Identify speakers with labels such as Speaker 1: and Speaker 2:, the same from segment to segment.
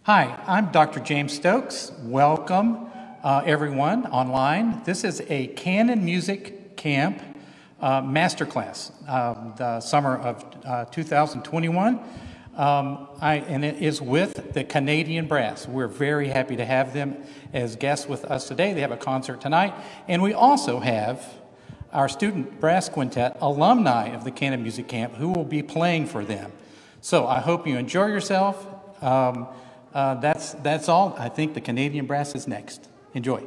Speaker 1: Hi, I'm Dr. James Stokes. Welcome, everyone online. This is a Canon Music Camp Masterclass, the summer of 2021. And it is with the Canadian Brass. We're very happy to have them as guests with us today. They have a concert tonight. And we also have our student brass quintet, alumni of the Canon Music Camp, who will be playing for them. So I hope you enjoy yourself. That's all. I think the Canadian Brass is next. Enjoy.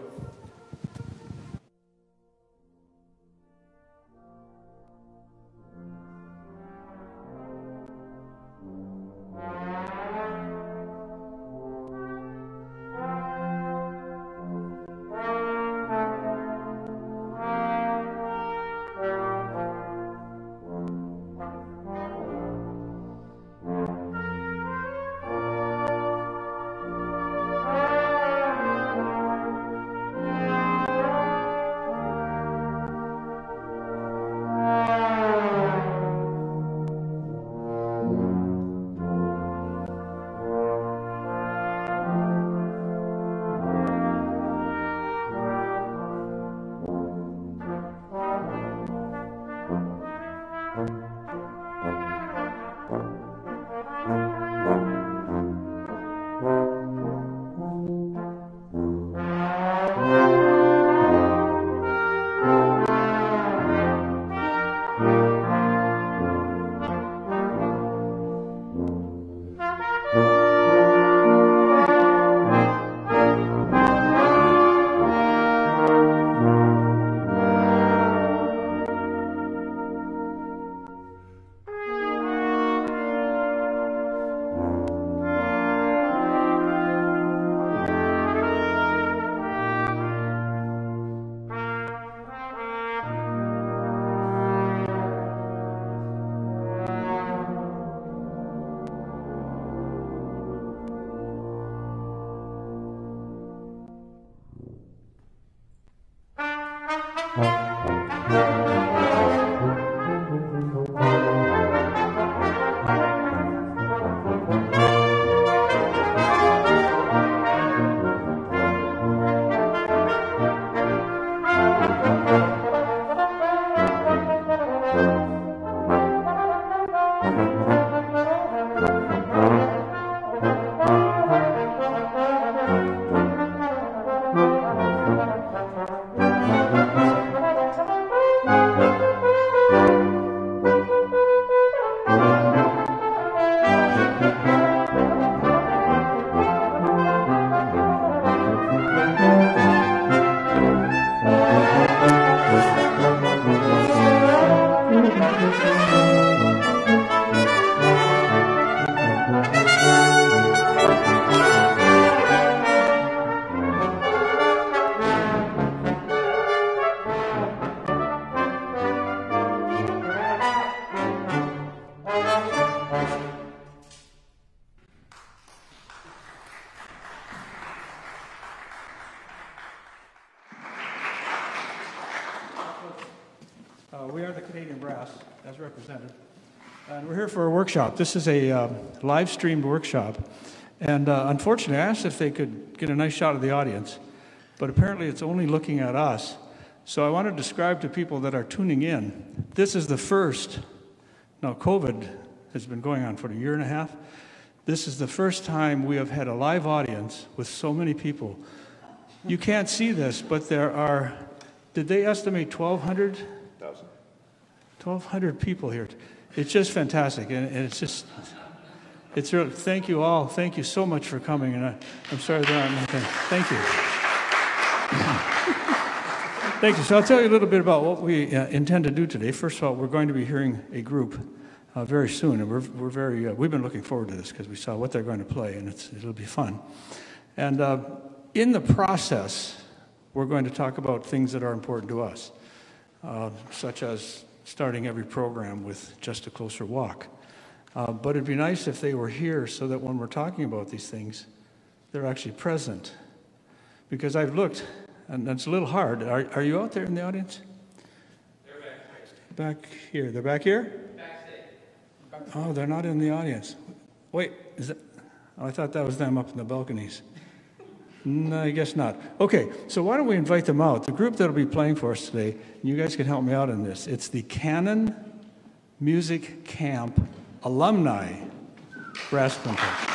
Speaker 2: We are the Canadian Brass, as represented, and we're here for a workshop. This is a live-streamed workshop, and unfortunately, I asked if they could get a nice shot of the audience, but apparently it's only looking at us. So I want to describe to people that are tuning in, this is the first, now COVID has been going on for a year and a half. This is the first time we have had a live audience with so many people. You can't see this, but there are, did they estimate 1,200? 1,200 people here. It's just fantastic, and it's just, it's really, thank you all. Thank you so much for coming, and I'm sorry there aren't anything. Thank you. Thank you. So I'll tell you a little bit about what we intend to do today. First of all, we're going to be hearing a group very soon, and we've been looking forward to this because we saw what they're going to play, and it'll be fun. And in the process, we're going to talk about things that are important to us, such as starting every program with just a closer walk. But it'd be nice if they were here so that when we're talking about these things, they're actually present. Because I've looked, and it's a little hard. Are you out there in the audience?
Speaker 3: They're back here.
Speaker 2: Back here. They're back here?
Speaker 3: Backstage.
Speaker 2: Oh, they're not in the audience. Wait, Oh, I thought that was them up in the balconies. No, I guess not. Okay, so why don't we invite them out? The group that'll be playing for us today, and you guys can help me out in this. It's the Canon Music Camp Alumni Brass Quintet.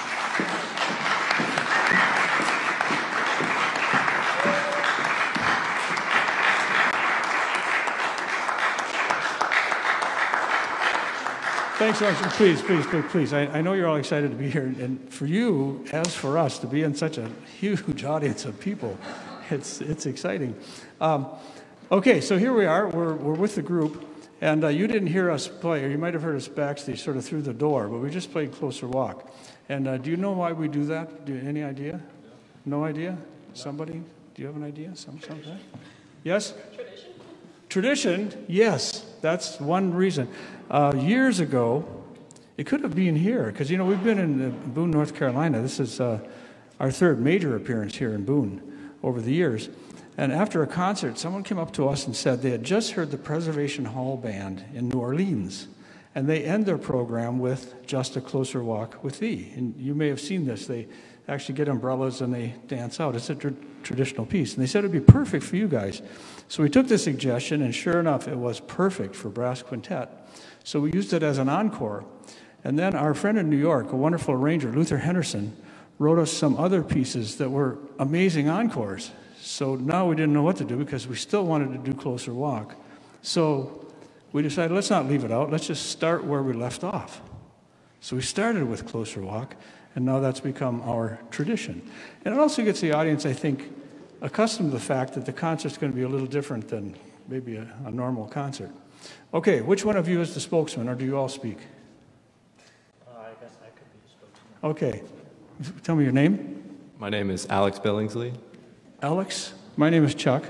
Speaker 2: Thanks, Archie. Please. I know you're all excited to be here, and for you, as for us, to be in such a huge audience of people, it's exciting. Okay, so here we are. We're with the group, and you didn't hear us play, or you might have heard us backstage, sort of through the door, but we just played Closer Walk. And do you know why we do that? Any idea? No idea? Somebody? Do you have an idea? Something? Yes? Tradition, yes, that's one reason. Years ago, it could have been here, because, we've been in Boone, North Carolina. This is our third major appearance here in Boone over the years. And after a concert, someone came up to us and said they had just heard the Preservation Hall Band in New Orleans, and they end their program with Just a Closer Walk with Thee. And you may have seen this. They actually get umbrellas and they dance out. It's a traditional piece. And they said it would be perfect for you guys. So we took the suggestion, and sure enough, it was perfect for brass quintet. So we used it as an encore. And then our friend in New York, a wonderful arranger, Luther Henderson, wrote us some other pieces that were amazing encores. So now we didn't know what to do because we still wanted to do Closer Walk. So we decided, let's not leave it out. Let's just start where we left off. So we started with Closer Walk, and now that's become our tradition. And it also gets the audience, I think, accustomed to the fact that the concert's going to be a little different than maybe a normal concert. Okay, which one of you is the spokesman, or do you all speak?
Speaker 3: I guess I could be the spokesman.
Speaker 2: Okay. Tell me your name.
Speaker 4: My name is Alex Billingsley.
Speaker 2: Alex. My name is Chuck.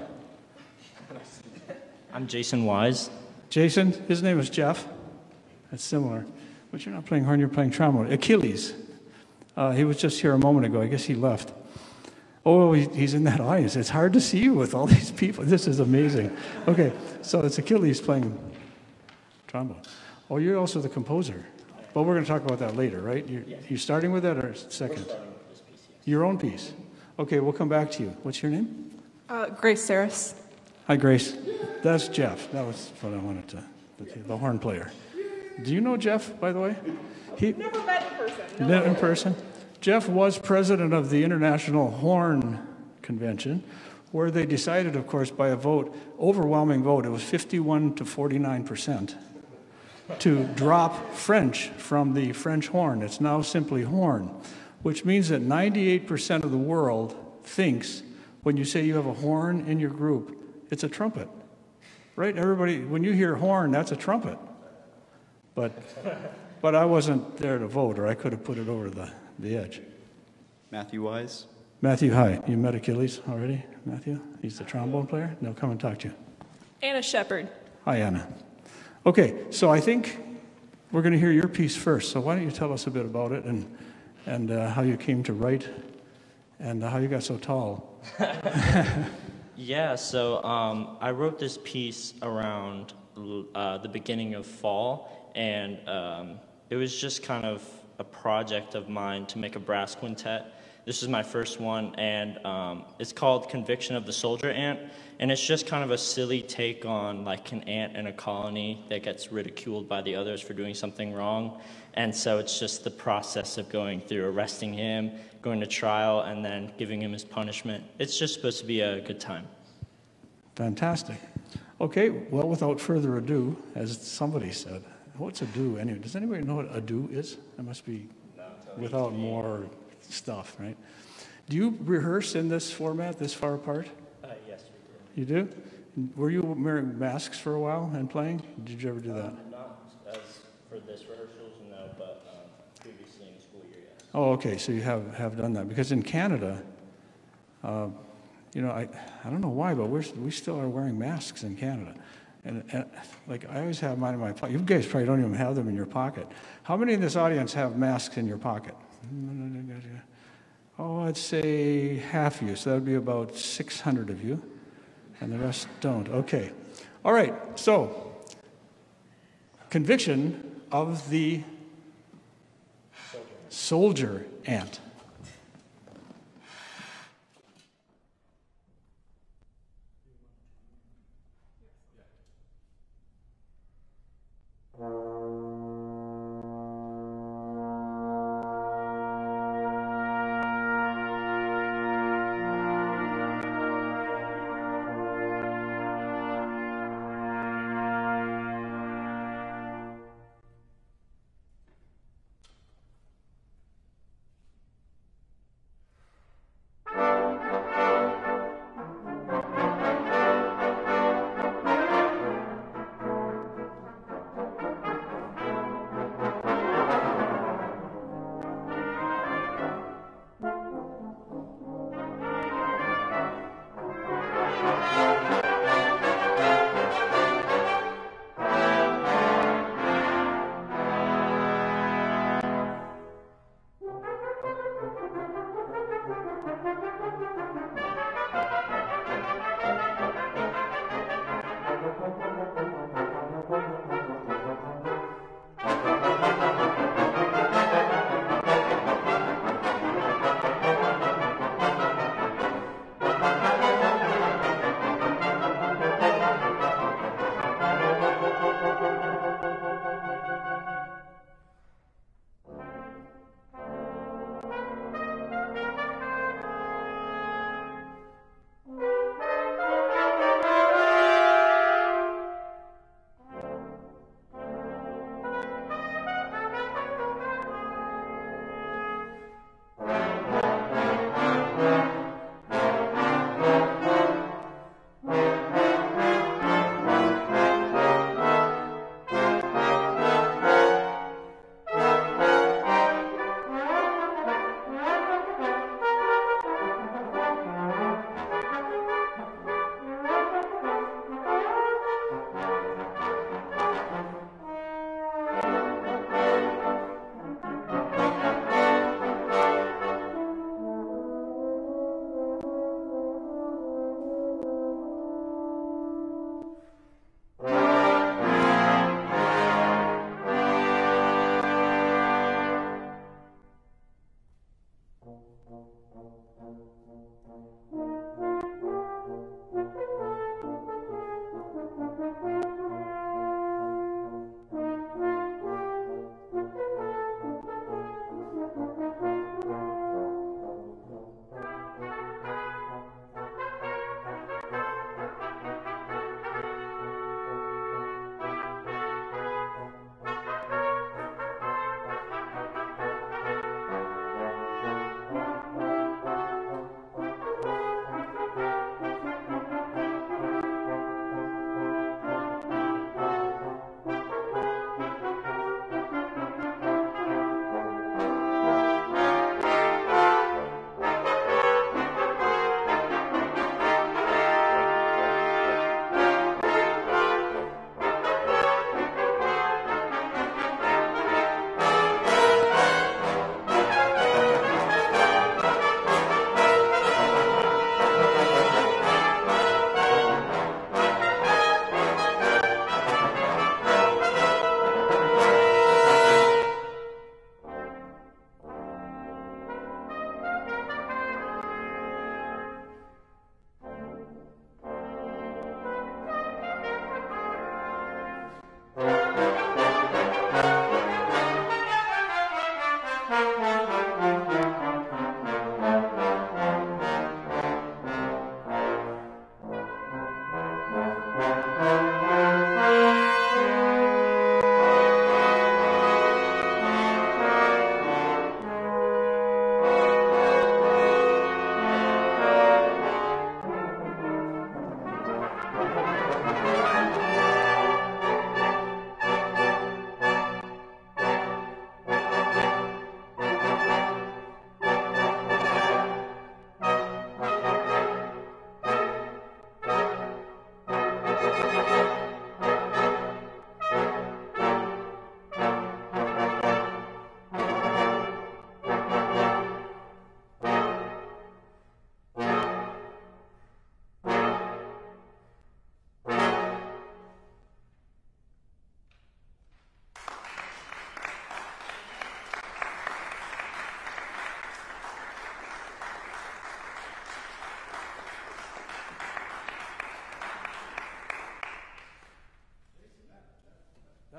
Speaker 3: I'm Jason Wise.
Speaker 2: Jason. His name is Jeff. That's similar. But you're not playing horn, you're playing trombone. Achilles. He was just here a moment ago. I guess he left. Oh, he's in that audience. It's hard to see you with all these people. This is amazing. Okay, so it's Achilles playing trombone. Oh, you're also the composer. But we're going to talk about that later, right? You're starting with that or second?
Speaker 3: We're starting with this piece, yes.
Speaker 2: Your own piece. Okay, we'll come back to you. What's your name?
Speaker 5: Grace Saris.
Speaker 2: Hi, Grace. That's Jeff. That was what I wanted to, the horn player. Do you know Jeff, by the way?
Speaker 5: Never met in person. No.
Speaker 2: Met in person? Jeff was president of the International Horn Convention, where they decided, of course, by a vote, overwhelming vote, it was 51 to 49%, to drop French from the French horn. It's now simply horn, which means that 98% of the world thinks when you say you have a horn in your group, it's a trumpet, right? Everybody, when you hear horn, that's a trumpet. But I wasn't there to vote, or I could have put it over the edge.
Speaker 6: Matthew Wise.
Speaker 2: Matthew, hi. You met Achilles already, Matthew? He's the trombone player? No, come and talk to you.
Speaker 5: Anna Shepard.
Speaker 2: Hi, Anna. Okay, so I think we're going to hear your piece first. So why don't you tell us a bit about it and how you came to write and how you got so tall.
Speaker 3: Yeah, so I wrote this piece around the beginning of fall, and it was just kind of a project of mine to make a brass quintet. This is my first one, and it's called Conviction of the Soldier Ant, and it's just kind of a silly take on like an ant in a colony that gets ridiculed by the others for doing something wrong. And so it's just the process of going through arresting him, going to trial, and then giving him his punishment. It's just supposed to be a good time.
Speaker 2: Fantastic. Okay, well, without further ado, as somebody said, what's ado anyway? Does anybody know what ado is? It must be without more stuff, right? Do you rehearse in this format, this far apart?
Speaker 3: Yes, we did.
Speaker 2: You do? Were you wearing masks for a while and playing? Did you ever do that?
Speaker 3: Not as for this rehearsals, no, but previously in the school year, yes.
Speaker 2: Oh, okay, so you have done that. Because in Canada, you know, I don't know why, but we still are wearing masks in Canada. And like, I always have mine in my pocket. You guys probably don't even have them in your pocket. How many in this audience have masks in your pocket? Oh, I'd say half of you, so that would be about 600 of you, and the rest don't. Okay. All right, so Soldier Ant.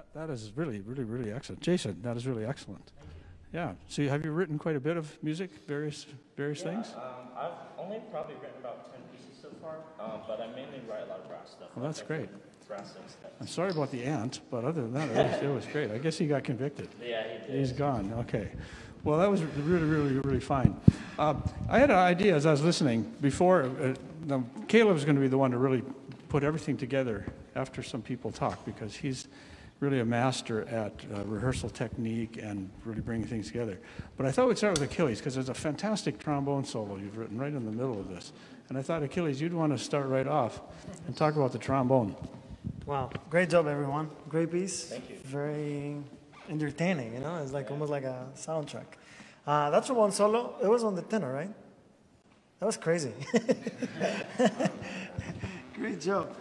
Speaker 2: That is really, really, really excellent. Jason, that is really excellent. Yeah. So have you written quite a bit of music, various things?
Speaker 3: I've only probably written about 10 pieces so far, but I mainly write a lot of brass stuff.
Speaker 2: Well, that's great.
Speaker 3: Brass things.
Speaker 2: I'm sorry about the ant, but other than that, it was great. I guess he got convicted.
Speaker 3: Yeah, he did.
Speaker 2: He's gone. Okay. Well, that was really, really, really fine. I had an idea as I was listening before. Caleb's going to be the one to really put everything together after some people talk, because he's really a master at rehearsal technique and really bringing things together. But I thought we'd start with Achilles, because there's a fantastic trombone solo you've written right in the middle of this. And I thought, Achilles, you'd want to start right off and talk about the trombone.
Speaker 7: Wow, great job, everyone. Great piece.
Speaker 3: Thank you.
Speaker 7: Very entertaining, you know? It's like almost like a soundtrack. That trombone solo, it was on the tenor, right? That was crazy. Great job.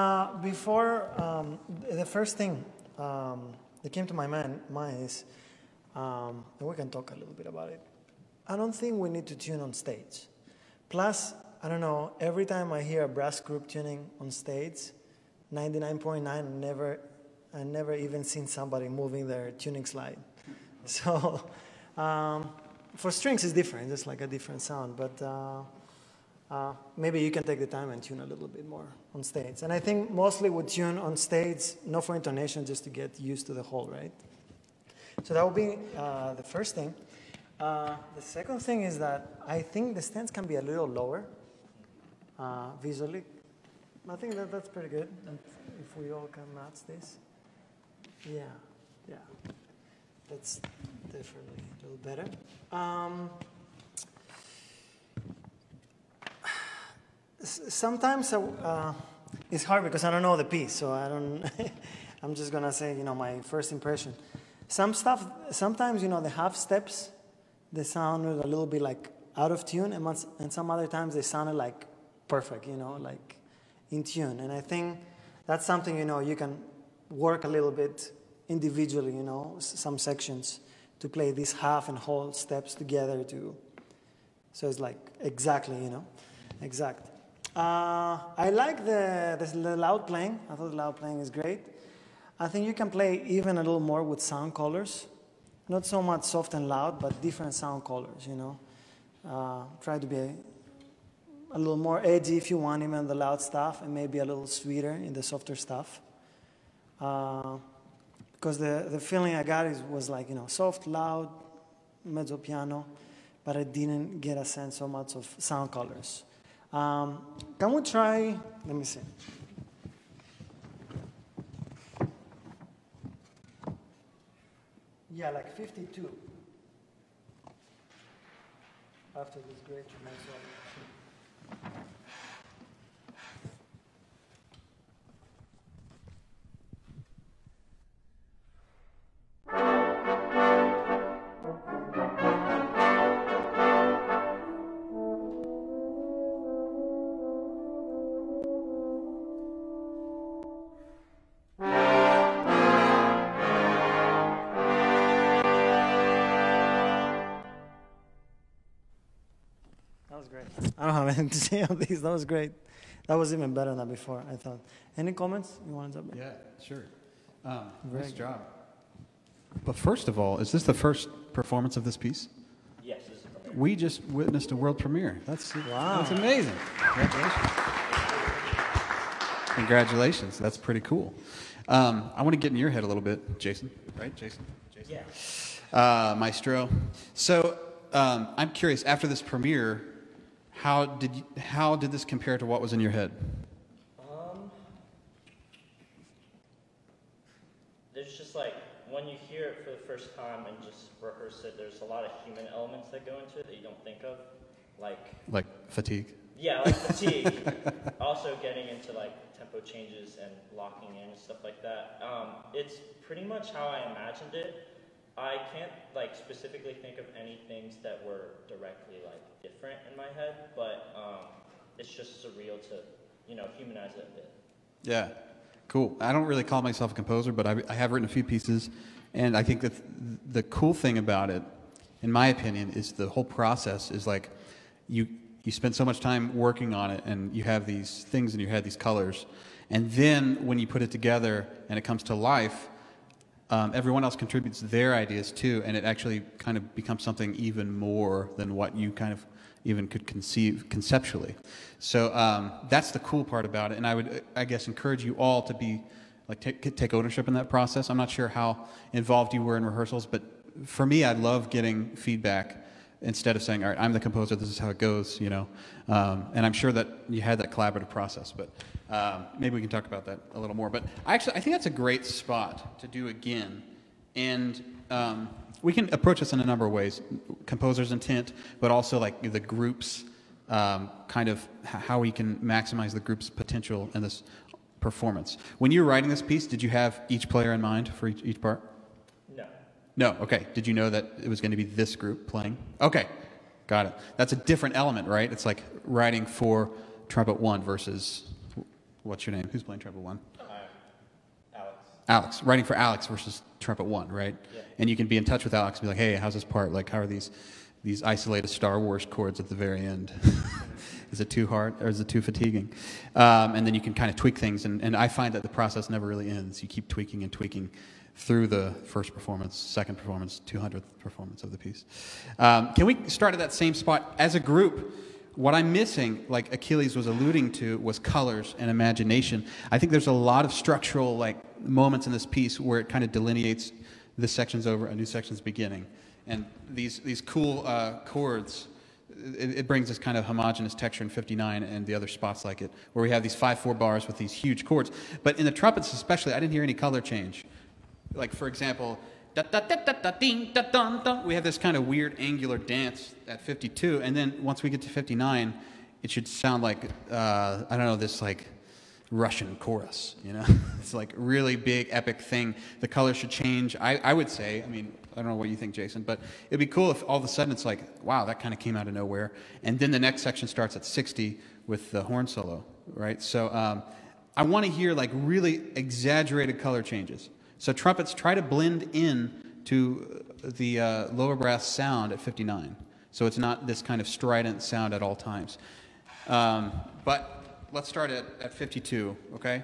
Speaker 7: The first thing that came to my mind is, and we can talk a little bit about it, I don't think we need to tune on stage. Plus, I don't know, every time I hear a brass group tuning on stage, 99.9, I never even seen somebody moving their tuning slide. So for strings it's different, it's like a different sound, but maybe you can take the time and tune a little bit more on stage. And I think mostly we tune on stage, not for intonation, just to get used to the whole, right? So that would be the first thing. The second thing is that I think the stands can be a little lower visually. I think that's pretty good, if we all can match this. Yeah. That's definitely a little better. Sometimes it's hard because I don't know the piece, so I don't. I'm just gonna say, my first impression. Sometimes, the half steps, they sounded a little bit like out of tune, and some other times they sounded like perfect, like in tune. And I think that's something, you can work a little bit individually, some sections to play these half and whole steps together so it's like exactly, exact. I like the loud playing. I thought the loud playing is great. I think you can play even a little more with sound colors. Not so much soft and loud, but different sound colors, Try to be a little more edgy if you want, even the loud stuff, and maybe a little sweeter in the softer stuff. Because the feeling I got was like, soft, loud, mezzo piano, but I didn't get a sense so much of sound colors. Can we try, let me see. Yeah, like 52. After this great tremendous solo. I don't have anything to say on these. That was great. That was even better than before, I thought. Any comments you want to jump in?
Speaker 6: Yeah, sure. Nice job. But first of all, is this the first performance of this piece?
Speaker 3: Yes, this is the premiere.
Speaker 6: We just witnessed a world premiere. That's amazing. Congratulations. Congratulations. That's pretty cool. I want to get in your head a little bit, Jason. Right, Jason?
Speaker 3: Yeah.
Speaker 6: Maestro. So I'm curious, after this premiere, how did this compare to what was in your head?
Speaker 3: There's just like, when you hear it for the first time and just rehearse it, there's a lot of human elements that go into it that you don't think of. Like
Speaker 6: fatigue?
Speaker 3: Yeah, like fatigue. Also getting into like tempo changes and locking in and stuff like that. It's pretty much how I imagined it. I can't like specifically think of any things that were directly like different in my head, but it's just surreal to, humanize it a bit.
Speaker 6: Yeah, cool. I don't really call myself a composer, but I have written a few pieces, and I think that the cool thing about it, in my opinion, is the whole process is like you spend so much time working on it, and you have these things in your head, these colors, and then when you put it together and it comes to life, everyone else contributes their ideas too, and it actually kind of becomes something even more than what you kind of even could conceive conceptually. So that's the cool part about it, and I would, I guess, encourage you all to be like take ownership in that process. I'm not sure how involved you were in rehearsals, but for me, I love getting feedback instead of saying, all right, I'm the composer, this is how it goes, you know. And I'm sure that you had that collaborative process, but maybe we can talk about that a little more. But I think that's a great spot to do again. And we can approach this in a number of ways. Composer's intent, but also like the group's kind of how we can maximize the group's potential in this performance. When you were writing this piece, did you have each player in mind for each part?
Speaker 3: No.
Speaker 6: No, okay. Did you know that it was going to be this group playing? Okay, got it. That's a different element, right? It's like writing for trumpet one versus, what's your name? Who's playing trumpet one?
Speaker 3: Alex.
Speaker 6: Alex. Writing for Alex versus trumpet one, right? Yeah. And you can be in touch with Alex and be like, hey, how's this part? Like, how are these isolated Star Wars chords at the very end? Is it too hard or is it too fatiguing? And then you can kind of tweak things. And I find that the process never really ends. You keep tweaking and tweaking through the first performance, second performance, 200th performance of the piece. Can we start at that same spot? As a group, what I'm missing, like Achilles was alluding to, was colors and imagination. I think there's a lot of structural like moments in this piece where it kind of delineates this section's over, a new section's beginning. And these cool chords, it brings this kind of homogeneous texture in 59 and the other spots like it, where we have these 5/4 bars with these huge chords. But in the trumpets especially, I didn't hear any color change. Like, for example, da, da, da, da, da, ding, da, dun, dun. We have this kind of weird angular dance at 52, and then once we get to 59, it should sound like, I don't know, this like Russian chorus, you know? It's like really big, epic thing. The color should change. I would say, I mean, I don't know what you think, Jason, but it'd be cool if all of a sudden it's like, wow, that kind of came out of nowhere. And then the next section starts at 60 with the horn solo, right? So I want to hear like really exaggerated color changes. So trumpets try to blend in to the lower brass sound at 59. So it's not this kind of strident sound at all times. But let's start at 52, okay?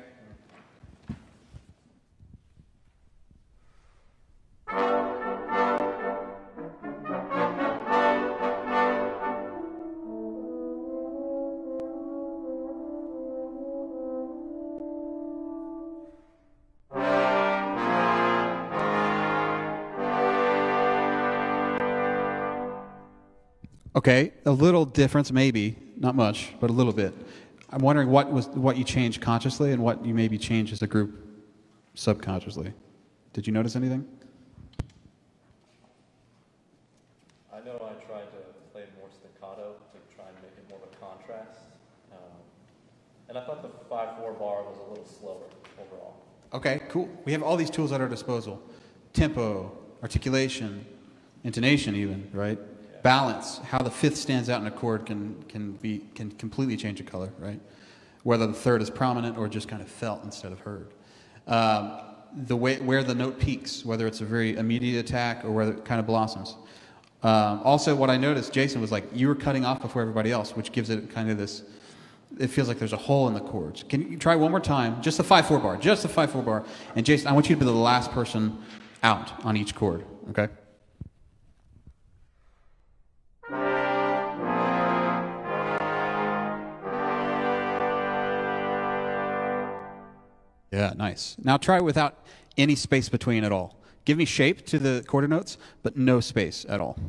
Speaker 6: Okay, a little difference, maybe, not much, but a little bit. I'm wondering what you changed consciously and what you maybe changed as a group subconsciously. Did you notice anything?
Speaker 4: I know I tried to play more staccato to try and make it more of a contrast. And I thought the 5/4 bar was a little slower overall.
Speaker 6: Okay, cool. We have all these tools at our disposal. Tempo, articulation, intonation even, right? Balance, how the fifth stands out in a chord can completely change a color, right? Whether the third is prominent or just kind of felt instead of heard. The way where the note peaks, whether it's a very immediate attack or whether it kind of blossoms. Also, what I noticed, Jason, was like you were cutting off before everybody else, which gives it kind of this. It feels like there's a hole in the chords. Can you try one more time? Just the 5/4 bar, just the 5/4 bar. And Jason, I want you to be the last person out on each chord, okay? Yeah, nice. Now try it without any space between at all. Give me shape to the quarter notes, but no space at all.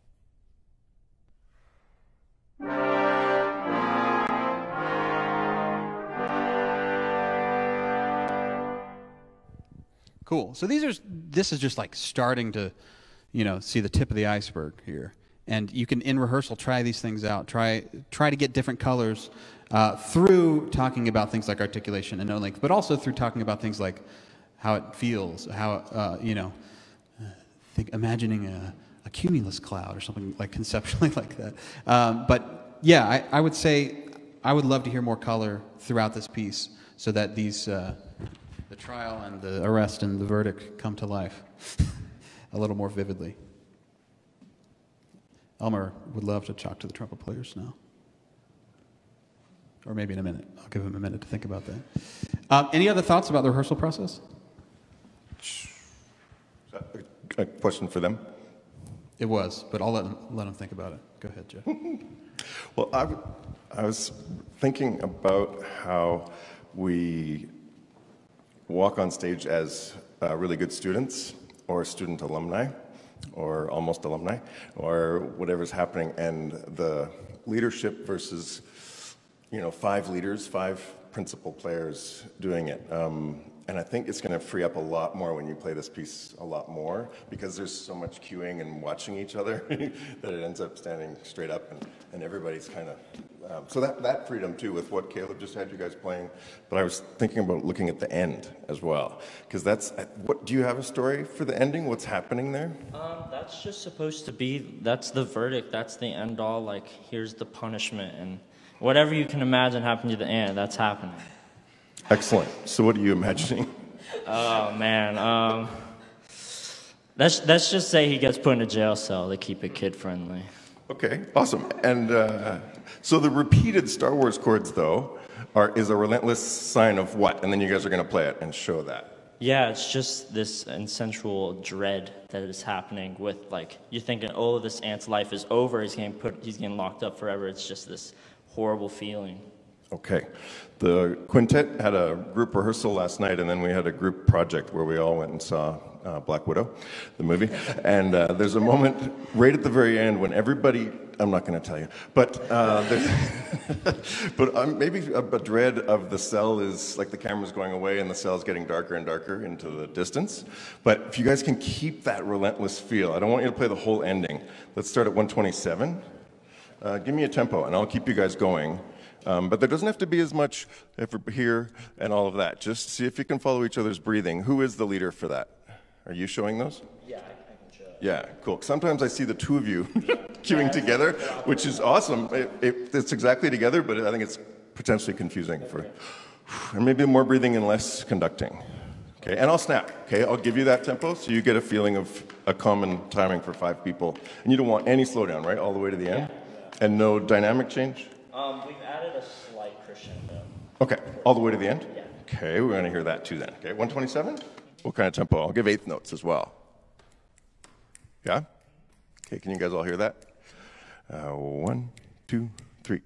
Speaker 6: Cool. So this is just like starting to, see the tip of the iceberg here. And you can, in rehearsal, try these things out. Try to get different colors through talking about things like articulation and note length, but also through talking about things like how it feels, how, imagining a cumulus cloud or something like conceptually like that. But yeah, I would say I would love to hear more color throughout this piece so that these, the trial and the arrest and the verdict come to life a little more vividly. Elmer would love to talk to the trumpet players now. Or maybe in a minute. I'll give him a minute to think about that. Any other thoughts about the rehearsal process?
Speaker 8: A question for them?
Speaker 6: It was, but I'll let them think about it. Go ahead, Jeff.
Speaker 8: Well, I was thinking about how we walk on stage as really good students or student alumni or almost alumni or whatever's happening, and the leadership versus, 5 leaders, 5 principal players doing it. And I think it's going to free up a lot more when you play this piece a lot more, because there's so much cueing and watching each other that it ends up standing straight up, and everybody's kind of... so that freedom, too, with what Caleb just had you guys playing. But I was thinking about looking at the end as well, because that's... do you have a story for the ending? What's happening there?
Speaker 3: That's just supposed to be... That's the verdict. That's the end all. Like, here's the punishment. And whatever you can imagine happening to the end, that's happening.
Speaker 8: Excellent. So what are you imagining?
Speaker 3: Oh, man. Let's just say he gets put in a jail cell to keep it kid-friendly.
Speaker 8: Okay, awesome. And so the repeated Star Wars chords, though, is a relentless sign of what? And then you guys are going to play it and show that.
Speaker 3: Yeah, it's just this sensual dread that is happening with, like, you're thinking, oh, this ant's life is over, he's getting locked up forever. It's just this horrible feeling.
Speaker 8: Okay. The quintet had a group rehearsal last night, and then we had a group project where we all went and saw Black Widow, the movie. And there's a moment right at the very end when everybody, I'm not going to tell you, but maybe a dread of the cell is like the camera's going away and the cell's getting darker and darker into the distance. But if you guys can keep that relentless feel, I don't want you to play the whole ending. Let's start at 127. Give me a tempo, and I'll keep you guys going. But there doesn't have to be as much here and all of that. Just see if you can follow each other's breathing. Who is the leader for that? Are you showing those?
Speaker 3: Yeah, I can show it.
Speaker 8: Yeah, cool. Sometimes I see the two of you queuing together, which is awesome. It's exactly together, but I think it's potentially confusing and maybe more breathing and less conducting. Okay, and I'll snap. Okay, I'll give you that tempo so you get a feeling of a common timing for 5 people. And you don't want any slowdown, right? All the way to the end? Yeah. And no dynamic change?
Speaker 3: We've added a slight crescendo.
Speaker 8: Okay, all the way to the end?
Speaker 3: Yeah.
Speaker 8: Okay, we're going to hear that too then. Okay, 127? What kind of tempo? I'll give 8th notes as well. Yeah? Okay, can you guys all hear that? 1, 2, 3.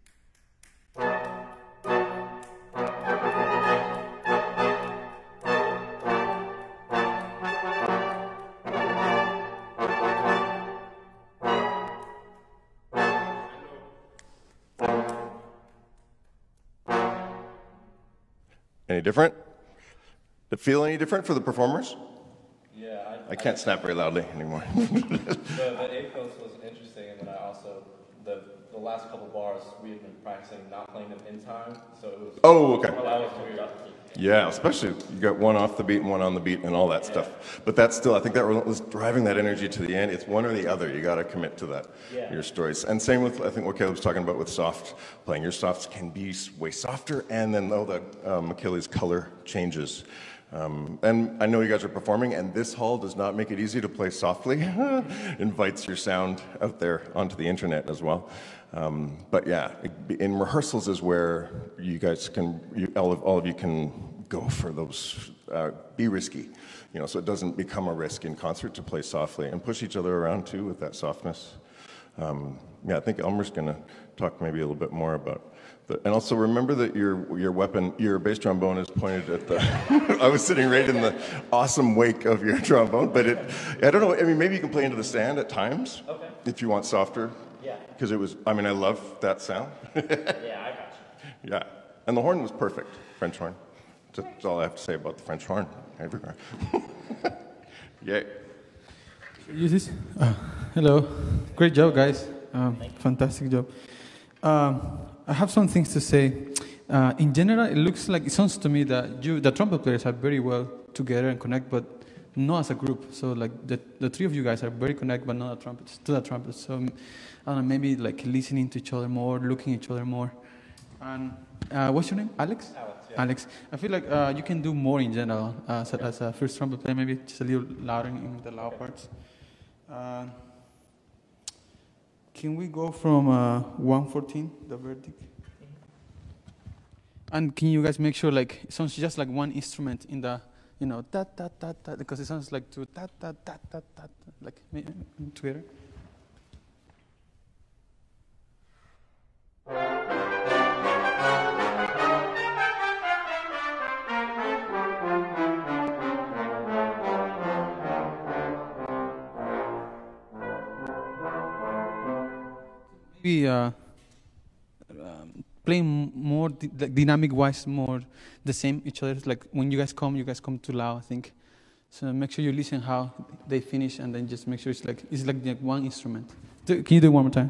Speaker 8: Any different? Did it feel any different for the performers?
Speaker 4: Yeah.
Speaker 8: I can't snap very loudly anymore.
Speaker 4: The 8th notes was interesting, and then I also, the last couple bars, we had been practicing not playing them in time, so it was...
Speaker 8: Oh, okay.
Speaker 4: That was weird.
Speaker 8: Yeah, especially you got one off the beat and one on the beat and all that stuff. But that's still, I think that was driving that energy to the end. It's one or the other. You got to commit to that, your stories. And same with, I think, what Caleb's talking about with soft playing. Your softs can be way softer, and then the Achilles color changes. And I know you guys are performing, and this hall does not make it easy to play softly. Invites your sound out there onto the internet as well. But yeah, in rehearsals is where you guys can, all of you can go for those, be risky, so it doesn't become a risk in concert to play softly and push each other around too with that softness. Yeah, I think Elmer's going to talk maybe a little bit more about and also remember that your weapon, your bass trombone is pointed at the, I was sitting right in the awesome wake of your trombone, but I don't know, I mean, maybe you can play into the stand at times, if you want softer.
Speaker 3: Yeah.
Speaker 8: Because it was, I mean, I love that sound.
Speaker 3: Yeah, I got you.
Speaker 8: Yeah, and the horn was perfect, French horn. That's all I have to say about the French horn everywhere. Yay.
Speaker 9: Use this? Hello. Great job, guys. Fantastic job. I have some things to say. In general, it sounds to me that the trumpet players are very well together and connect, but not as a group. So like the 3 of you guys are very connected, but not to the trumpets. So I don't know, maybe like listening to each other more, looking at each other more. And what's your name? Alex?
Speaker 4: Alex, yeah.
Speaker 9: Alex. I feel like you can do more in general as a first trumpet player, maybe just a little louder in the loud parts. Can we go from 114, the verdict? And can you guys make sure like it sounds just like one instrument in the da da da da, because it sounds like to da da da da da, like together. Maybe playing more dynamic-wise, more the same each other. Like when you guys come too loud, I think. So make sure you listen how they finish, and then just make sure it's like one instrument. Can you do it one more time?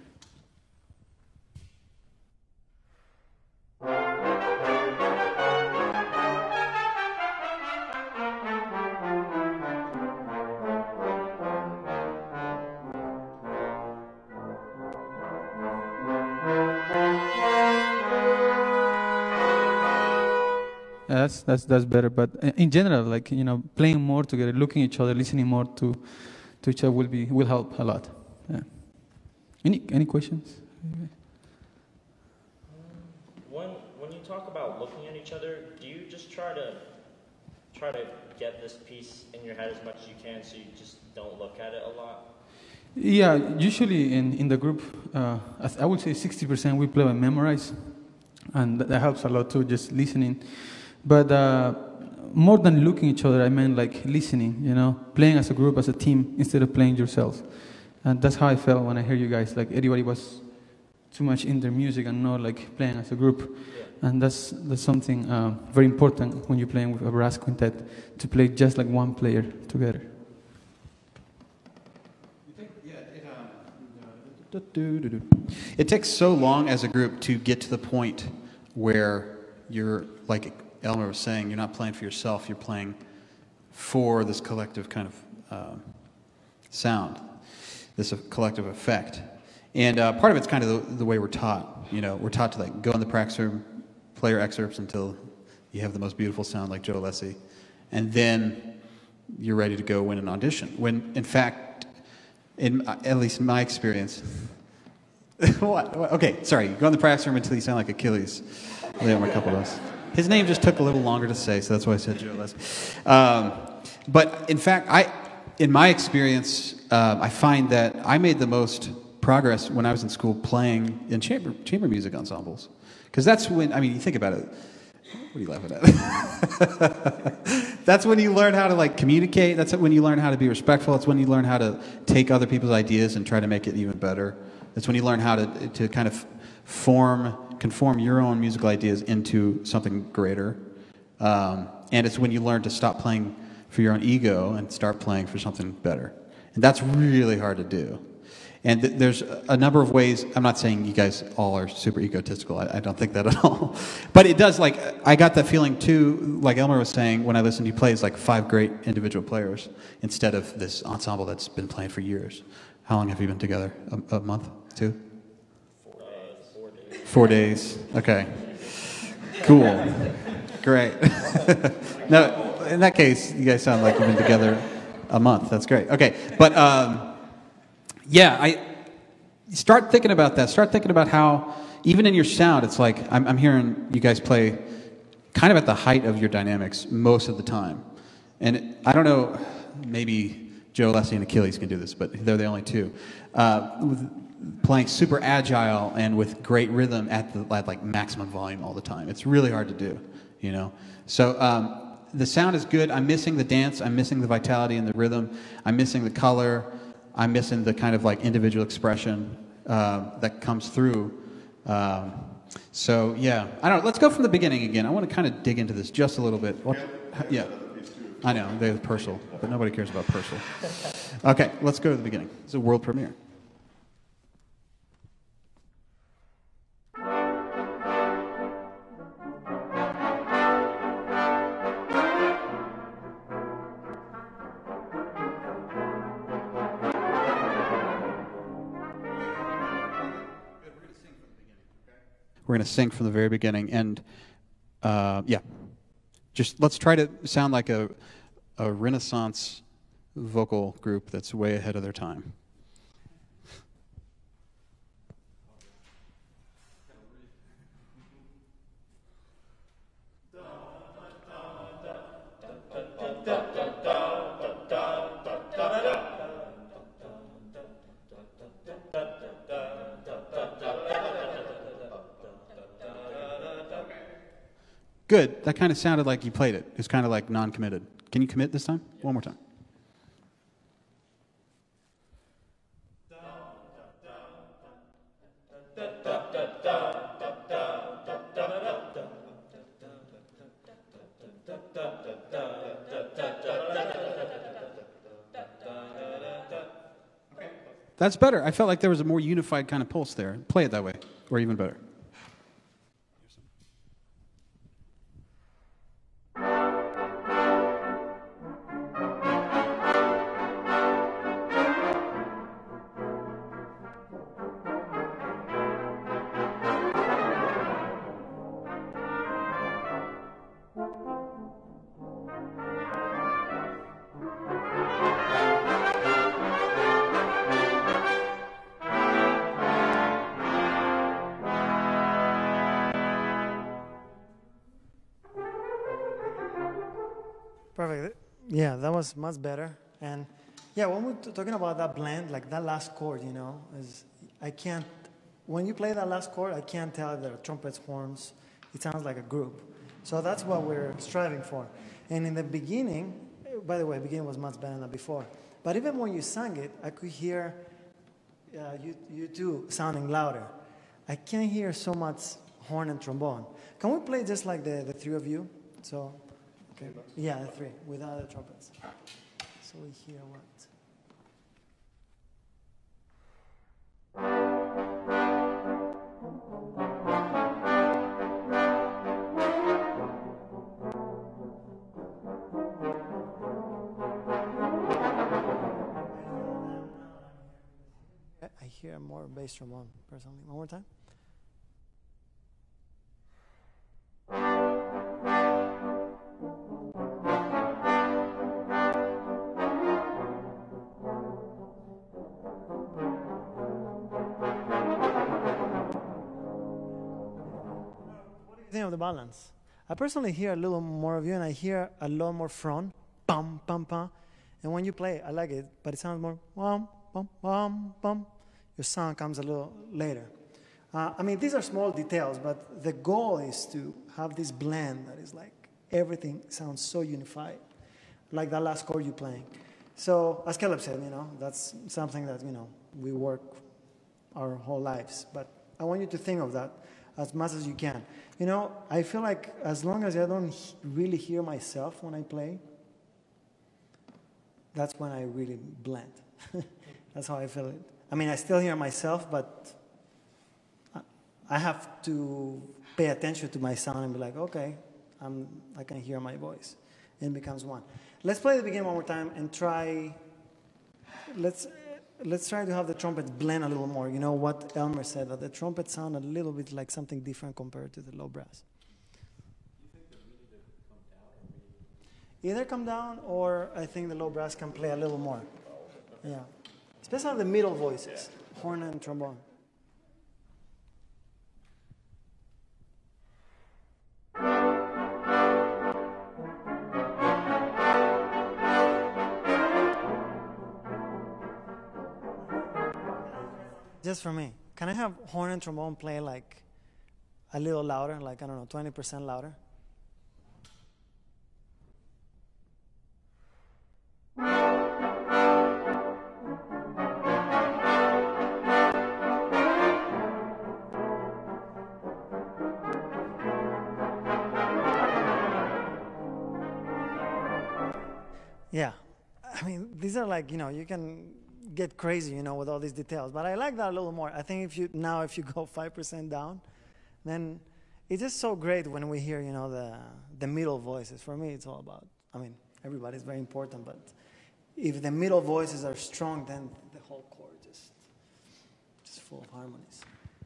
Speaker 9: That's better. But in general, like playing more together, looking at each other, listening more to each other will help a lot. Yeah. Any questions?
Speaker 3: When you talk about looking at each other, do you just try to get this piece in your head as much as you can, so you just don't look at it a lot?
Speaker 9: Yeah, usually in the group, I would say 60% we play by memorize, and that helps a lot too, just listening. But more than looking at each other, I meant like listening, playing as a group, as a team, instead of playing yourselves. And that's how I felt when I heard you guys. Like everybody was too much in their music and not like playing as a group. Yeah. And that's something very important when you're playing with a brass quintet, to play just like one player together.
Speaker 6: It takes so long as a group to get to the point where you're, like Elmer was saying, you're not playing for yourself, you're playing for this collective kind of sound, this collective effect. And part of it's kind of the way we're taught. We're taught to like go in the practice room, play your excerpts until you have the most beautiful sound like Joe Alessi, and then you're ready to go win an audition. When, in fact, at least in my experience, what? Okay, sorry. You go in the practice room until you sound like Achilles. Lay over a couple of those. His name just took a little longer to say, so that's why I said Joe Alessi. But in fact, in my experience, I find that I made the most progress when I was in school playing in chamber music ensembles, because that's when, you think about it. What are you laughing at? That's when you learn how to like communicate. That's when you learn how to be respectful. It's when you learn how to take other people's ideas and try to make it even better. That's when you learn how to kind of conform your own musical ideas into something greater. And it's when you learn to stop playing for your own ego and start playing for something better. And that's really hard to do. And there's a number of ways. I'm not saying you guys all are super egotistical. I don't think that at all. But it does, like, I got that feeling too, like Elmer was saying, when I listened to you play, it's like 5 great individual players instead of this ensemble that's been playing for years. How long have you been together? A month? 2?
Speaker 3: 4 days.
Speaker 6: 4 days. Okay. Cool. Great. No, in that case, you guys sound like you've been together a month. That's great. Okay. But, yeah, I start thinking about that. Start thinking about how, even in your sound, it's like I'm hearing you guys play kind of at the height of your dynamics most of the time. And I don't know, maybe Joe Alessi and Achilles can do this, but they're the only two. Playing super agile and with great rhythm at like maximum volume all the time. It's really hard to do, So the sound is good. I'm missing the dance. I'm missing the vitality and the rhythm. I'm missing the color. I'm missing the kind of like individual expression that comes through. So yeah, I don't know. Let's go from the beginning again. I want to kind of dig into this just a little bit. Yeah, I know, they're Purcell, but nobody cares about Purcell. Okay, let's go to the beginning. It's a world premiere. We're going to sing from the very beginning, and yeah, just let's try to sound like a Renaissance vocal group that's way ahead of their time. Good. That kind of sounded like you played it. It's kind of like non-committed. Can you commit this time? One more time. That's better. I felt like there was a more unified kind of pulse there. Play it that way, or even better.
Speaker 7: Perfect. Yeah, that was much better. And yeah, when we're talking about that blend, like that last chord, you know, I can't, when you play that last chord, I can't tell if there are trumpets, horns. It sounds like a group. So that's what we're striving for. And in the beginning, by the way, the beginning was much better than before. But even when you sang it, I could hear you two sounding louder. I can't hear so much horn and trombone. Can we play just like the three of you? So, okay. Yeah, the three, without the trumpets. So we hear what? I hear more bass trombone, personally. One more time. Think of the balance. I personally hear a little more of you, and I hear a lot more from pam pam pam. And when you play, I like it, but it sounds more bum bum bum bum. Your sound comes a little later. I mean, these are small details, but the goal is to have this blend that is like everything sounds so unified, like that last chord you're playing. So, as Caleb said, you know, that's something that, you know, we work our whole lives. But I want you to think of that as much as you can. You know, I feel like as long as I don't really hear myself when I play, that's when I really blend. That's how I feel it. I mean, I still hear myself, but I have to pay attention to my sound and be like, okay, I can hear my voice. And it becomes one. Let's play the beginning one more time and try, let's try to have the trumpets blend a little more. You know what Elmer said, that the trumpets sound a little bit like something different compared to the low brass.
Speaker 1: You think that we need to come down? Or
Speaker 7: Either come down, or I think the low brass can play a little more. Yeah. Especially the middle voices, horn and trombone. Just for me, can I have horn and trombone play like a little louder, like, I don't know, 20% louder? Yeah, I mean, these are like, you know, you can get crazy, you know, with all these details. But I like that a little more. I think if you go 5% down, then it's just so great when we hear, you know, the middle voices. For me, it's all about, I mean, everybody's very important, but if the middle voices are strong, then the whole chord just full of harmonies.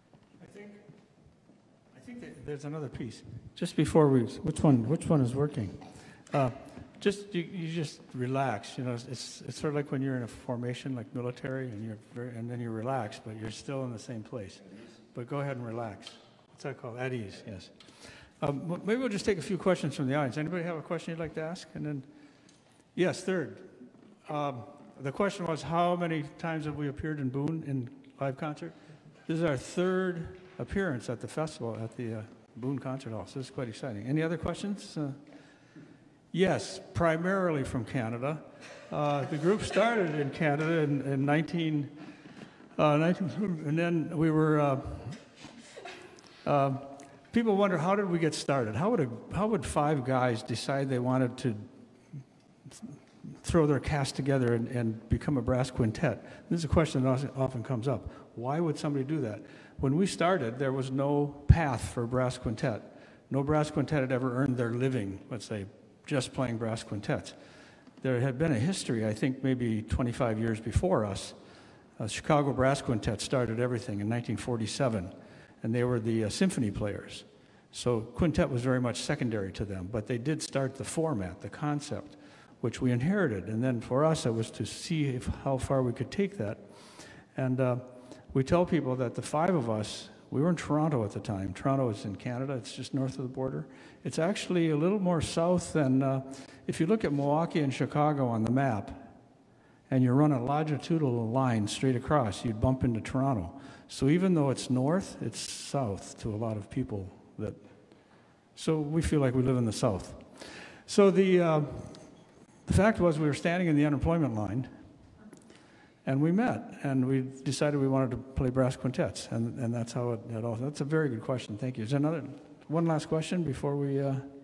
Speaker 2: I think that there's another piece. Just before which one is working? You just relax. You know, it's sort of like when you're in a formation, like military, and then you relax, but you're still in the same place. But go ahead and relax. What's that called? At ease. Yes. Maybe we'll just take a few questions from the audience. Anybody have a question you'd like to ask? And then, yes, third. The question was, how many times have we appeared in Boone in live concert? This is our third appearance at the festival, at the Boone Concert Hall. So this is quite exciting. Any other questions? Yes, primarily from Canada. The group started in Canada in 19, and then we were. People wonder, how did we get started? How would 5 guys decide they wanted to throw their cast together and become a brass quintet? This is a question that often comes up. Why would somebody do that? When we started, there was no path for a brass quintet. No brass quintet had ever earned their living, let's say, just playing brass quintets. There had been a history, I think maybe 25 years before us. Chicago Brass Quintet started everything in 1947, and they were the symphony players. So quintet was very much secondary to them, but they did start the format, the concept, which we inherited. And then for us, it was to see how far we could take that. And we tell people that the 5 of us, we were in Toronto at the time. Toronto is in Canada. It's just north of the border. It's actually a little more south than, if you look at Milwaukee and Chicago on the map, and you run a longitudinal line straight across, you'd bump into Toronto. So even though it's north, it's south to a lot of people. So we feel like we live in the south. So the fact was, we were standing in the unemployment line, and we met, and we decided we wanted to play brass quintets, and that's how it all. That's a very good question. Thank you. Is there one last question before we?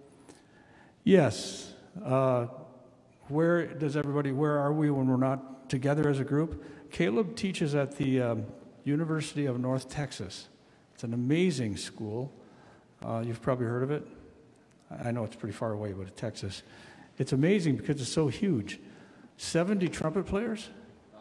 Speaker 2: Yes. Where are we when we're not together as a group? Caleb teaches at the University of North Texas. It's an amazing school. You've probably heard of it. I know it's pretty far away, but it's Texas. It's amazing because it's so huge. 70 trumpet players?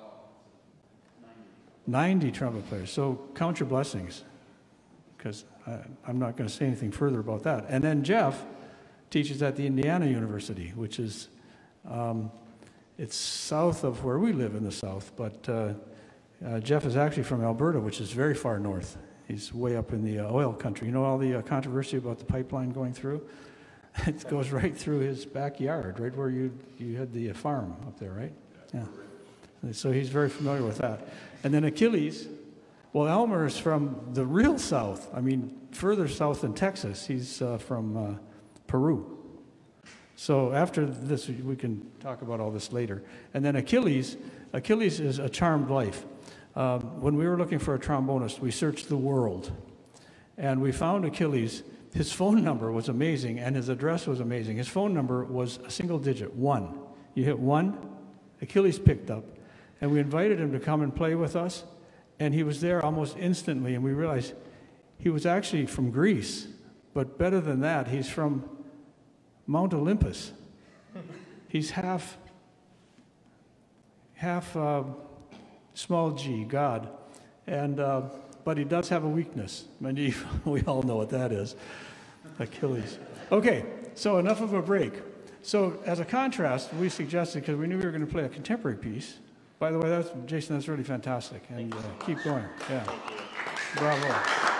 Speaker 2: 90 trumpet players. So count your blessings, because I'm not going to say anything further about that. And then Jeff teaches at the Indiana University, which is, it's south of where we live in the south, but Jeff is actually from Alberta, which is very far north. He's way up in the oil country. You know all the controversy about the pipeline going through? It goes right through his backyard, right where you had the farm up there, right? Yeah. So he's very familiar with that. And then Achilles, well, Elmer is from the real south. I mean, further south than Texas. He's from Peru. So after this, we can talk about all this later. And then Achilles is a charmed life. When we were looking for a trombonist, we searched the world. And we found Achilles. His phone number was amazing, and his address was amazing. His phone number was a single digit, 1. You hit 1, Achilles picked up. And we invited him to come and play with us, and he was there almost instantly, and we realized he was actually from Greece, but better than that, he's from Mount Olympus. He's half small g, God, and but he does have a weakness. We all know what that is, Achilles. Okay, so enough of a break. So as a contrast, we suggested, because we knew we were going to play a contemporary piece. By the way, Jason, that's really fantastic, and keep going. Yeah, bravo.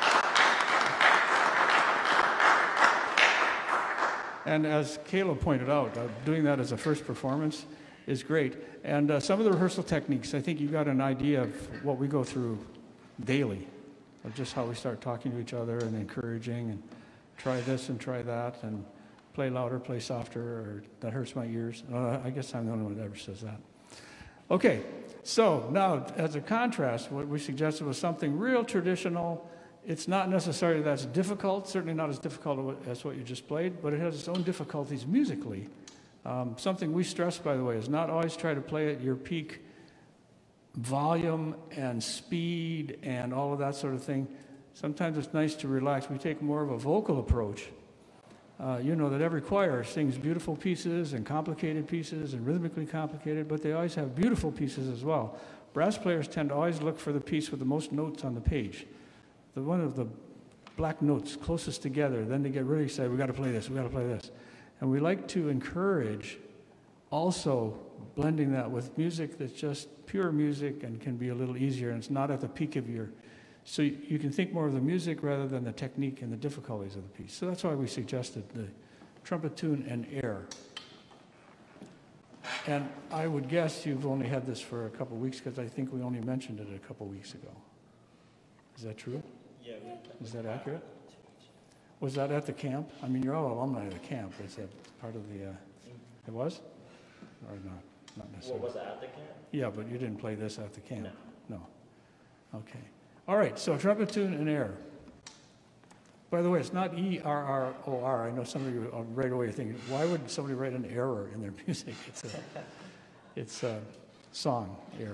Speaker 2: And as Caleb pointed out, doing that as a first performance is great. And some of the rehearsal techniques, I think you got an idea of what we go through daily, of just how we start talking to each other and encouraging and try this and try that and play louder, play softer, or that hurts my ears. I guess I'm the only one that ever says that. Okay, so now as a contrast, what we suggested was something real traditional. It's not necessarily that's difficult, certainly not as difficult as what you just played, but it has its own difficulties musically. Something we stress, by the way, is not always try to play at your peak volume and speed and all of that sort of thing. Sometimes it's nice to relax. We take more of a vocal approach. You know that every choir sings beautiful pieces and complicated pieces and rhythmically complicated, but they always have beautiful pieces as well. Brass players tend to always look for the piece with the most notes on the page. The one of the black notes closest together, then they get really excited, we got to play this, we got to play this. And we like to encourage also blending that with music that's just pure music and can be a little easier, and it's not at the peak of your... So you can think more of the music rather than the technique and the difficulties of the piece. So that's why we suggested the trumpet tune and air. And I would guess you've only had this for a couple of weeks, because I think we only mentioned it a couple of weeks ago. Is that true?
Speaker 3: Yeah.
Speaker 2: Is that accurate? Was that at the camp? I mean, you're all alumni of the camp. Is that part of the, it was? Or not? Not necessarily.
Speaker 3: What was it at the camp?
Speaker 2: Yeah, but you didn't play this at the camp? No. Okay. All right, so trumpet tune and air. By the way, it's not E-R-R-O-R. I know some of you right away are thinking, why would somebody write an error in their music? It's a song, air.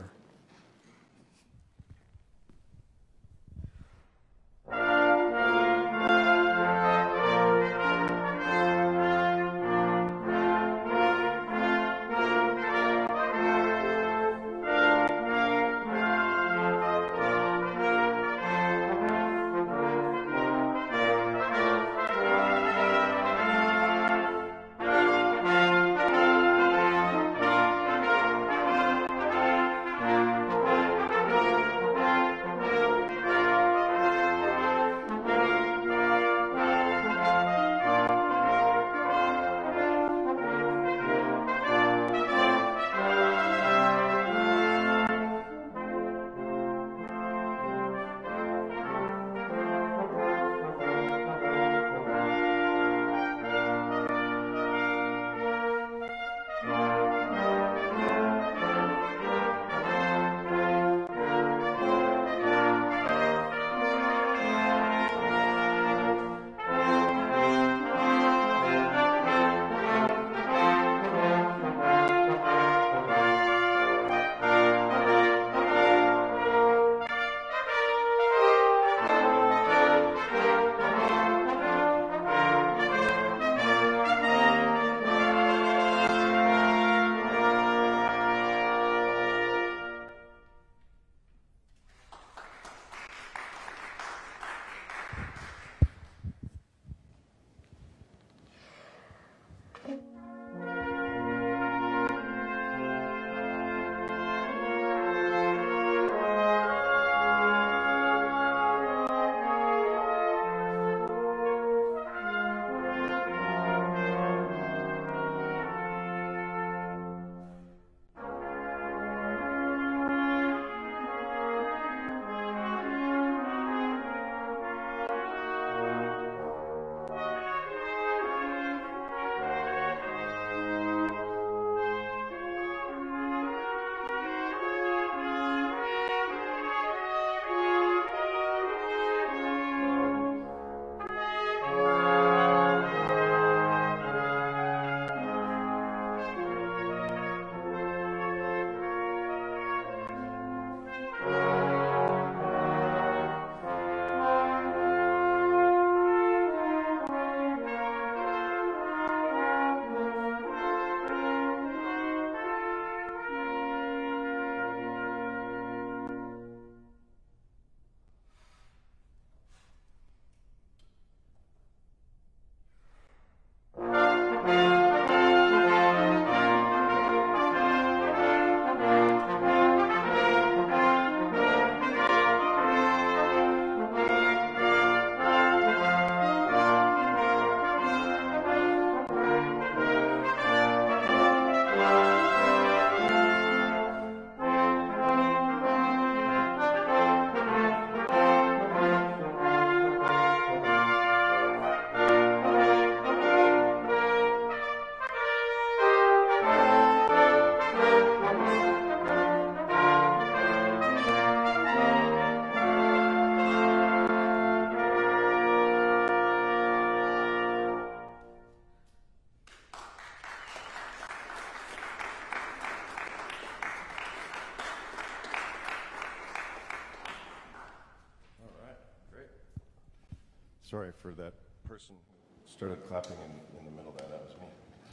Speaker 8: Sorry for that person who started clapping in the middle there. That was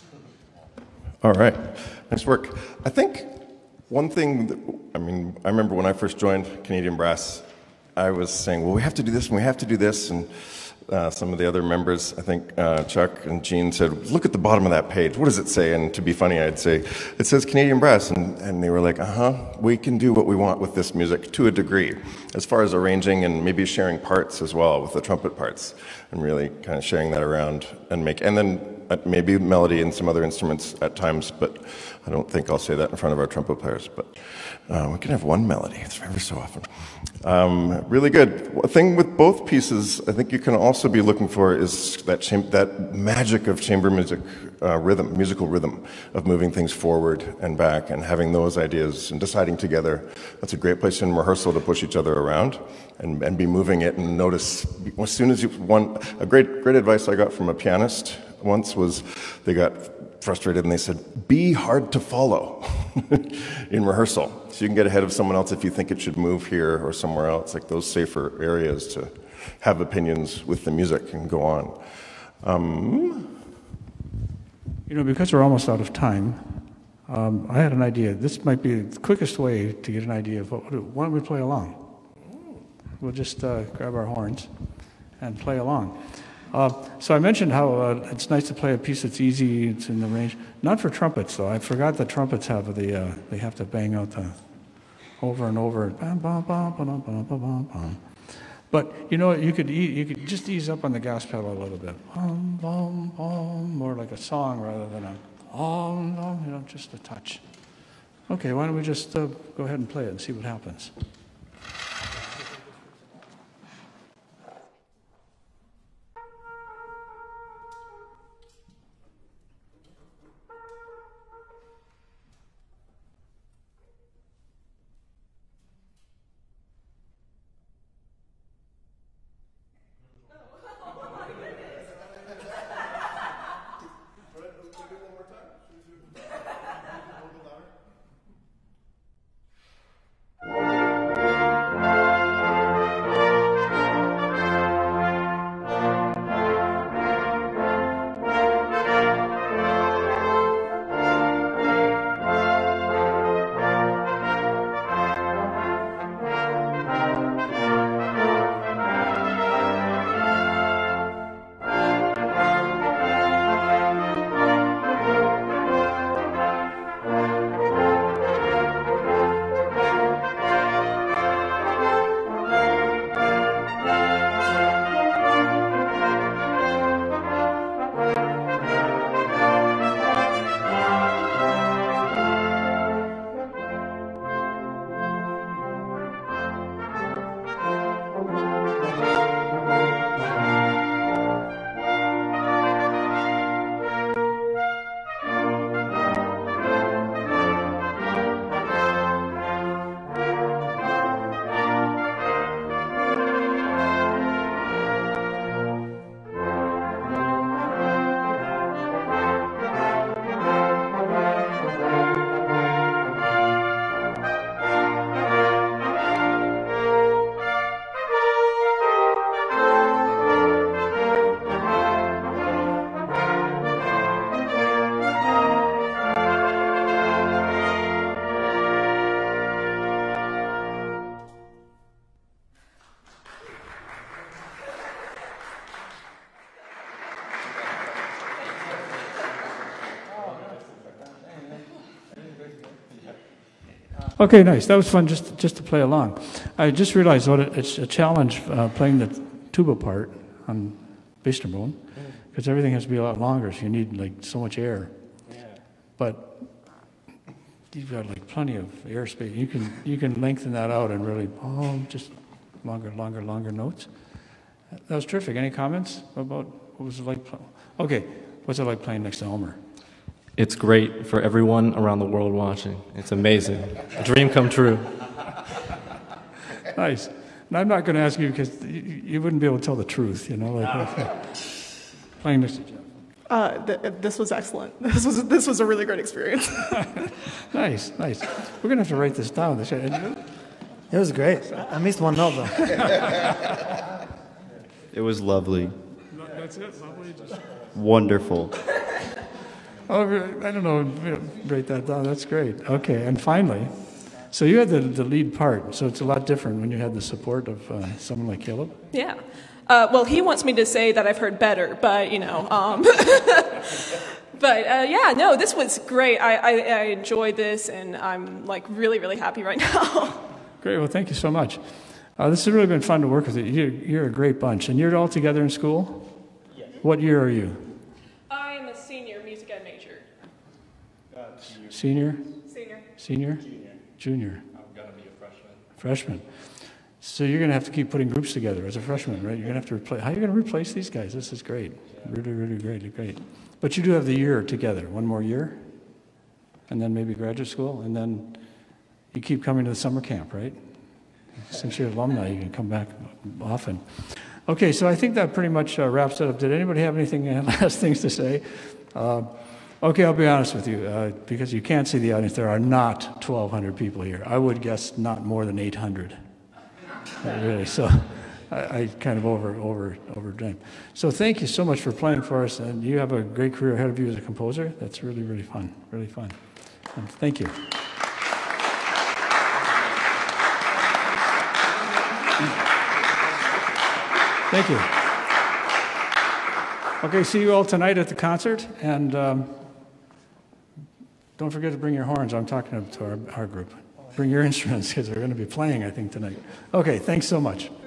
Speaker 8: me. All right. Nice work. I think one thing that, I remember when I first joined Canadian Brass, I was saying, well, we have to do this and we have to do this. And some of the other members, I think Chuck and Gene said, look at the bottom of that page. What does it say? And to be funny, I'd say, it says Canadian Brass. And they were like, we can do what we want with this music to a degree, as far as arranging and maybe sharing parts as well with the trumpet parts, and really kind of sharing that around and then maybe melody in some other instruments at times, but I don't think I'll say that in front of our trumpet players. But we can have one melody, it's every so often. Really good. One thing with both pieces, I think you can also be looking for is that magic of chamber music rhythm, musical rhythm, of moving things forward and back and having those ideas and deciding together. That's a great place in rehearsal to push each other around and be moving it and notice. As soon as a great advice I got from a pianist once was they got frustrated and they said, be hard to follow in rehearsal. So you can get ahead of someone else if you think it should move here or somewhere else, like those safer areas to have opinions with the music and go on.
Speaker 2: You know, because we're almost out of time, I had an idea. This might be the quickest way to get an idea of what we'll do. Why don't we play along? We'll just grab our horns and play along. So I mentioned how it's nice to play a piece that's easy, it's in the range. Not for trumpets, though. I forgot that trumpets have they have to bang out the over and over. But you know, you could just ease up on the gas pedal a little bit. More like a song rather than a you know, just a touch. Okay, why don't we just go ahead and play it and see what happens. Okay, nice. That was fun just to play along. I just realized it's a challenge playing the tuba part on bass trombone because everything has to be a lot longer, so you need like so much air. Yeah. But you've got like plenty of airspace. You can lengthen that out and really just longer notes. That was terrific. Any comments about what was it like? Okay, what's it like playing next to Elmer?
Speaker 4: It's great for everyone around the world watching. It's amazing. A dream come true.
Speaker 2: Nice. And I'm not going to ask you because you wouldn't be able to tell the truth, you know, like playing next to Jeff.
Speaker 5: This was excellent. This was a really great experience.
Speaker 2: Nice. We're going to have to write this down.
Speaker 7: It was great. I missed one note, though.
Speaker 10: It was lovely.
Speaker 2: That's it? Lovely?
Speaker 10: Wonderful.
Speaker 2: Oh, I don't know. Write that down. That's great. Okay, and finally, so you had the lead part, so it's a lot different when you had the support of someone like Caleb.
Speaker 5: Yeah. Well, he wants me to say that I've heard better, but, you know. Yeah, no, this was great. I enjoyed this, and I'm, like, really, really happy right now.
Speaker 2: Great. Well, thank you so much. This has really been fun to work with you. You're a great bunch. And you're all together in school?
Speaker 5: Yes.
Speaker 2: What year are you?
Speaker 5: I'm a
Speaker 2: Senior?
Speaker 5: Senior.
Speaker 2: Senior? Junior.
Speaker 4: I'm going to be a freshman.
Speaker 2: Freshman. So you're going to have to keep putting groups together as a freshman, right? You're going to have to replace. How are you going to replace these guys? This is great. Really, really great, great. But you do have the year together. One more year, and then maybe graduate school, and then you keep coming to the summer camp, right? Since you're alumni, you can come back often. Okay, so I think that pretty much wraps it up. Did anybody have anything last things to say? Okay, I'll be honest with you, because you can't see the audience. There are not 1,200 people here. I would guess not more than 800. Really, so I kind of overdone. So thank you so much for playing for us, and you have a great career ahead of you as a composer. That's really, really fun, really fun. And thank you. Thank you. Okay, see you all tonight at the concert, and don't forget to bring your horns. I'm talking to our group. Bring your instruments, because they're going to be playing, I think, tonight. Okay, thanks so much.